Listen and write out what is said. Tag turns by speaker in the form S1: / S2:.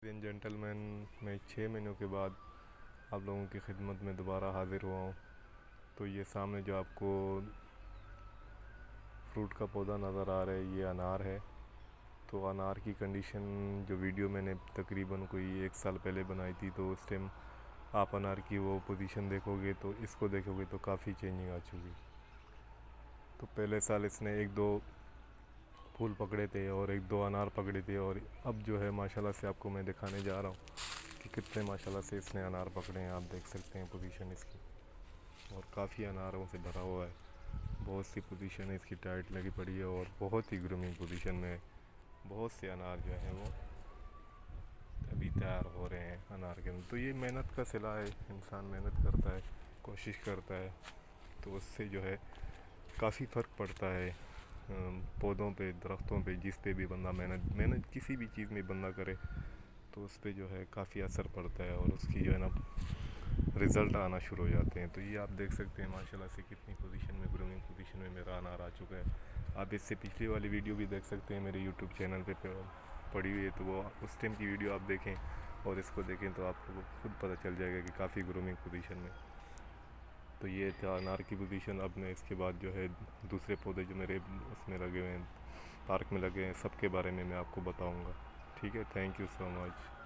S1: And gentleman, मैं 6 महीनों के बाद आप लोगों की खिदमत में दोबारा हाज़िर हुआ हूँ। तो ये सामने जो आपको फ्रूट का पौधा नज़र आ रहा है, ये अनार है। तो अनार की कंडीशन जो वीडियो मैंने तकरीबन कोई 1 साल पहले बनाई थी, तो उस टाइम आप अनार की वो पोजीशन देखोगे तो इसको देखोगे तो काफ़ी चेंजिंग आ चुकी। तो पहले साल इसने 1-2 फूल पकड़े थे और 1-2 अनार पकड़े थे, और अब जो है माशाल्लाह से आपको मैं दिखाने जा रहा हूँ कि कितने माशाल्लाह से इसने अनार पकड़े हैं। आप देख सकते हैं पोजीशन इसकी, और काफ़ी अनारों से भरा हुआ है। बहुत सी पोजीशन है इसकी टाइट लगी पड़ी है और बहुत ही ग्रूमिंग पोजीशन में है। बहुत से अनार जो हैं वो अभी तैयार हो रहे हैं अनार के अंदर। तो ये मेहनत का सिला है, इंसान मेहनत करता है, कोशिश करता है, तो उससे जो है काफ़ी फ़र्क पड़ता है। पौधों पे, दरख्तों पे, जिस पे भी बंदा मेहनत किसी भी चीज़ में बंदा करे तो उस पे जो है काफ़ी असर पड़ता है, और उसकी जो है ना रिज़ल्ट आना शुरू हो जाते हैं। तो ये आप देख सकते हैं माशाल्लाह से कितनी पोजीशन में, ग्रूमिंग पोजीशन में मेरा अनार आ चुका है। आप इससे पिछली वाली वीडियो भी देख सकते हैं मेरे यूट्यूब चैनल पे पड़ी हुई है, तो वो उस टाइम की वीडियो आप देखें और इसको देखें तो आपको खुद पता चल जाएगा कि काफ़ी ग्रूमिंग पोजीशन में। तो ये था अनार की पोजीशन। अब मैं इसके बाद जो है दूसरे पौधे जो मेरे उसमें लगे हुए हैं, पार्क में लगे हैं, सब के बारे में मैं आपको बताऊँगा। ठीक है, थैंक यू सो मच।